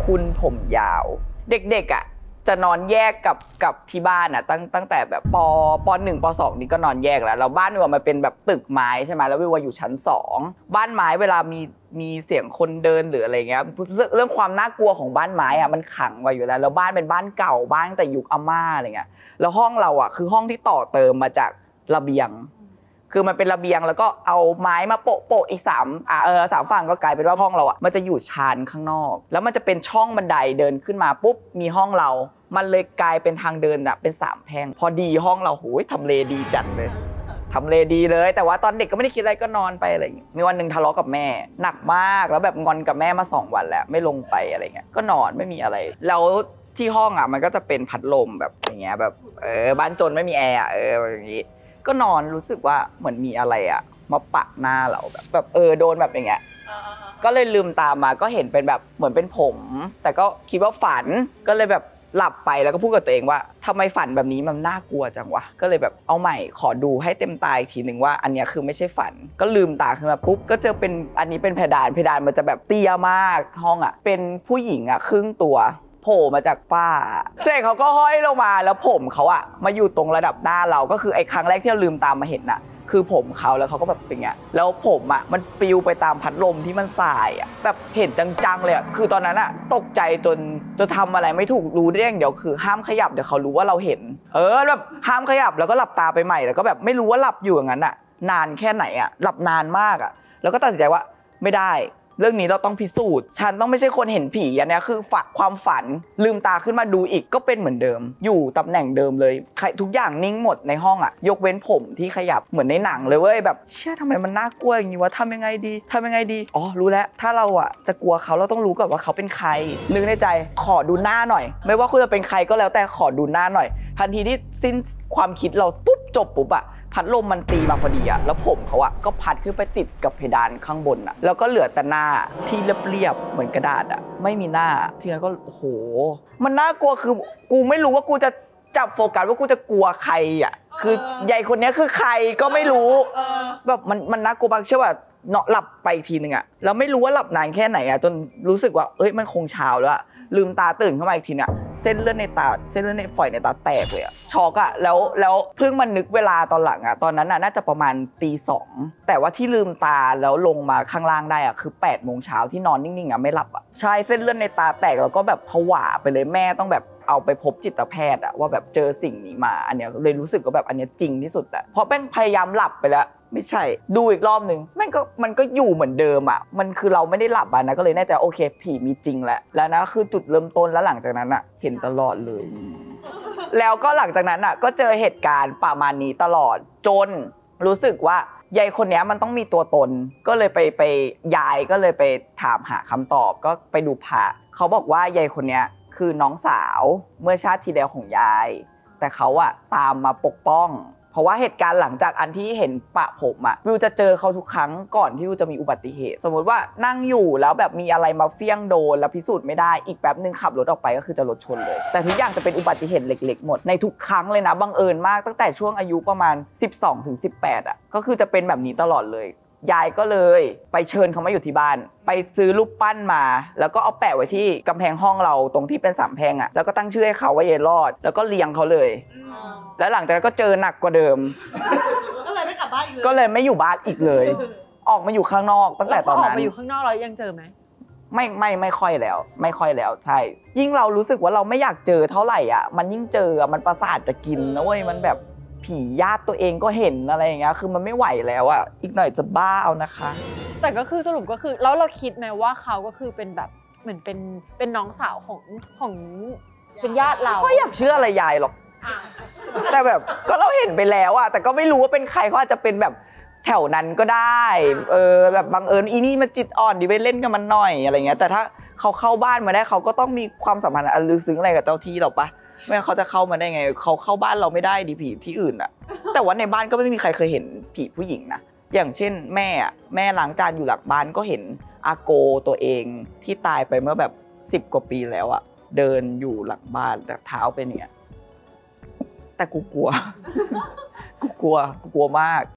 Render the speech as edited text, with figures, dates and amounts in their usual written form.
คุณผมยาวเด็กๆอ่ะจะนอนแยกกับที่บ้านอ่ะตั้งแต่แบบป .1 ป .2 นี่ก็นอนแยกแล้วบ้านวิวมันเป็นแบบตึกไม้ใช่ไหมแล้ววิวอยู่ชั้น2บ้านไม้เวลามีเสียงคนเดินหรืออะไรเงี้ยเรื่องความน่ากลัวของบ้านไม้อ่ะมันขังไว้อยู่แล้วบ้านเป็นบ้านเก่าบ้านแต่ยุคอาม่าอะไรเงี้ยแล้วห้องเราอ่ะคือห้องที่ต่อเติมมาจากระเบียงคือมันเป็นระเบียงแล้วก็เอาไม้มาโปะอีก3ฝั่งก็กลายเป็นว่าห้องเราอ่ะมันจะอยู่ชานข้างนอกแล้วมันจะเป็นช่องบันไดเดินขึ้นมาปุ๊บมีห้องเรามันเลยกลายเป็นทางเดินอ่ะเป็น3แพร่งพอดีห้องเราโหยทำเลดีจัดเลยทำเลดีเลยแต่ว่าตอนเด็กก็ไม่ได้คิดอะไรก็นอนไปอะไรอย่างเงี้ยมีวันนึงทะเลาะกับแม่หนักมากแล้วแบบงอนกับแม่มา2 วันแล้วไม่ลงไปอะไรเงี้ยก็นอนไม่มีอะไรแล้วที่ห้องอ่ะมันก็จะเป็นพัดลมแบบอย่างเงี้ยแบบบ้านจนไม่มีแอร์อย่างงี้ก็นอนรู้สึกว่าเหมือนมีอะไรอ่ะมาปะหน้าเราแบบโดนแบบอย่างเงี้ยก็เลยลืมตามาก็เห็นเป็นแบบเหมือนเป็นผมแต่ก็คิดว่าฝันก็เลยแบบหลับไปแล้วก็พูดกับตัวเองว่าทำไมฝันแบบนี้มันน่ากลัวจังวะก็เลยแบบเอาใหม่ขอดูให้เต็มตาอีกทีนึงว่าอันนี้คือไม่ใช่ฝันก็ลืมตาขึ้นมาปุ๊บก็เจอเป็นอันนี้เป็นเพดานมันจะแบบเตี้ยมากห้องอ่ะเป็นผู้หญิงอ่ะครึ่งตัวโผล่มาจากฝ้าเสร็จเขาก็ห้อยลงมาแล้วผมเขาอะมาอยู่ตรงระดับหน้าเราก็คือไอ้ครั้งแรกที่เราลืมตามมาเห็นน่ะคือผมเขาแล้วเขาก็แบบเป็นเงี้ยแล้วผมอะมันปลิวไปตามพัดลมที่มันสายอะแบบเห็นจังๆเลยอะคือตอนนั้นอะตกใจจนทำอะไรไม่ถูกรู้ได้อย่างเดียวคือห้ามขยับเดี๋ยวเขารู้ว่าเราเห็นแบบห้ามขยับแล้วก็หลับตาไปใหม่แล้วก็แบบไม่รู้ว่าหลับอยู่อย่างนั้นอะนานแค่ไหนอะหลับนานมากอะแล้วก็ตัดสินใจว่าไม่ได้เรื่องนี้เราต้องพิสูจน์ฉันต้องไม่ใช่คนเห็นผีอันนี้คือความฝันลืมตาขึ้นมาดูอีกก็เป็นเหมือนเดิมอยู่ตำแหน่งเดิมเลยทุกอย่างนิ่งหมดในห้องอ่ะยกเว้นผมที่ขยับเหมือนในหนังเลยเว้ยแบบเชื่อทำไมมันน่ากลัวอย่างนี้วะทำยังไงดีอ๋อรู้แล้วถ้าเราอ่ะจะกลัวเขาเราต้องรู้ก่อนว่าเขาเป็นใครนึกในใจขอดูหน้าหน่อยไม่ว่าคุณจะเป็นใครก็แล้วแต่ขอดูหน้าหน่อยทันทีที่สิ้นความคิดเราปุ๊บจบปุ๊บอ่ะพัดลมมันตีมาพอดีอะแล้วผมเขาอะก็พัดขึ้นไปติดกับเพดานข้างบนอะแล้วก็เหลือแต่หน้าที่เรียบๆเหมือนกระดาษอะไม่มีหน้าทีนั้นก็โอ้โหมันน่ากลัวคือกูไม่รู้ว่ากูจะจับโฟกัสว่ากูจะกลัวใครอะคือใหญ่คนนี้คือใครก็ไม่รู้แบบมันน่ากลัวมากเชื่อว่าเนาะหลับไปทีนึงอะแล้วไม่รู้ว่าหลับนานแค่ไหนอะจนรู้สึกว่ามันคงเช้าแล้วลืมตาตื่นขึ้นมาอีกทีเนี่ยเส้นเลือดในตาเส้นเลือดในฝอยในตาแตกเลยอะช็อกอะแล้วเพิ่งมานึกเวลาตอนหลังอะตอนนั้นน่าจะประมาณตี 2แต่ว่าที่ลืมตาแล้วลงมาข้างล่างได้อะคือ8 โมงเช้าที่นอนนิ่งๆอะไม่หลับอะใช่เส้นเลือดในตาแตกแล้วก็แบบผวาไปเลยแม่ต้องแบบเอาไปพบจิตแพทย์อะว่าแบบเจอสิ่งนี้มาอันเนี้ยเลยรู้สึกว่าแบบอันเนี้ยจริงที่สุดอะเพราะแม่งพยายามหลับไปแล้วไม่ใช่ดูอีกรอบนึงมันก็อยู่เหมือนเดิมอ่ะมันคือเราไม่ได้หลับนะก็เลยแน่ใจโอเคผีมีจริงแล้วนะคือจุดเริ่มต้นแล้วหลังจากนั้นอ่ะเห็นตลอดเลยแล้วก็หลังจากนั้นอ่ะก็เจอเหตุการณ์ประมาณนี้ตลอดจนรู้สึกว่ายายคนนี้มันต้องมีตัวตนก็เลยไปยายก็เลยไปถามหาคำตอบก็ไปดูพระเขาบอกว่ายายคนนี้คือน้องสาวเมื่อชาติที่แล้วของยายแต่เขาอ่ะตามมาปกป้องเพราะว่าเหตุการณ์หลังจากอันที่เห็นปะผมอะวิวจะเจอเขาทุกครั้งก่อนที่วิวจะมีอุบัติเหตุสมมติว่านั่งอยู่แล้วแบบมีอะไรมาเฟี้ยงโดนแล้วพิสูจน์ไม่ได้อีกแป๊บนึงขับรถออกไปก็คือจะรถชนเลยแต่ทุกอย่างจะเป็นอุบัติเหตุเล็กๆหมดในทุกครั้งเลยนะบังเอิญมากตั้งแต่ช่วงอายุประมาณ12-18อะก็คือจะเป็นแบบนี้ตลอดเลยยายก็เลยไปเชิญเขามาอยู่ที่บ้านไปซื้อรูปปั้นมาแล้วก็เอาแปะไว้ที่กำแพงห้องเราตรงที่เป็น3 แพร่งอะแล้วก็ตั้งชื่อให้เขาว่ายายรอดแล้วก็เลี้ยงเขาเลยแล้วหลังจากนั้นก็เจอหนักกว่าเดิมก็เลยไม่กลับบ้านอีกเลยก็เลยไม่อยู่บ้านอีกเลยออกมาอยู่ข้างนอกตั้งแต่ตอนนั้นออกมาอยู่ข้างนอกเรายังเจอไหมไม่ค่อยแล้วใช่ยิ่งเรารู้สึกว่าเราไม่อยากเจอเท่าไหร่อ่ะมันยิ่งเจอมันประสาทจะกินนะเว้ยมันแบบผีญาติตัวเองก็เห็นอะไรอย่างเงี้ยคือมันไม่ไหวแล้วอ่ะอีกหน่อยจะบ้าเอานะคะแต่ก็คือสรุปก็คือแล้วเราคิดไหมว่าเขาก็คือเป็นแบบเหมือนเป็นน้องสาวของเป็นญาติเราก็อยากเชื่ออะไรยายหรอกแต่แบบก็เราเห็นไปแล้วอะแต่ก็ไม่รู้ว่าเป็นใครเขาอาจจะเป็นแบบแถวนั้นก็ได้แบบบังเอิญอีนี่มันจิตอ่อนดีไปเล่นกับมันหน่อยอะไรเงี้ยแต่ถ้าเขาเข้าบ้านมาได้เขาก็ต้องมีความสัมพันธ์ลึกซึ้งอะไรกับเจ้าที่หรอกปะไม่งั้นเขาจะเข้ามาได้ไงเขาเข้าบ้านเราไม่ได้ดิผีที่อื่นอะแต่ว่าในบ้านก็ไม่มีใครเคยเห็นผีผู้หญิงนะอย่างเช่นแม่ล้างจานอยู่หลังบ้านก็เห็นอาโกตัวเองที่ตายไปเมื่อแบบ10 กว่าปีแล้วอะเดินอยู่หลังบ้านแต่เท้าเป็นอย่างเงี้ยแต่กูกลัวมาก